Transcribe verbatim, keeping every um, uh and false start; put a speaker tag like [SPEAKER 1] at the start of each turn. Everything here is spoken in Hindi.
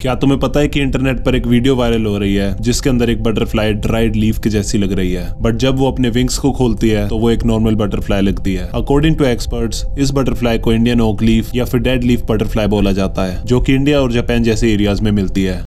[SPEAKER 1] क्या तुम्हें पता है कि इंटरनेट पर एक वीडियो वायरल हो रही है जिसके अंदर एक बटरफ्लाई ड्राइड लीफ के जैसी लग रही है, बट जब वो अपने विंग्स को खोलती है तो वो एक नॉर्मल बटरफ्लाई लगती है। अकॉर्डिंग टू एक्सपर्ट्स, इस बटरफ्लाई को इंडियन ओक लीफ या फिर डेड लीफ बटरफ्लाई बोला जाता है, जो कि इंडिया और जापान जैसे एरियाज में मिलती है।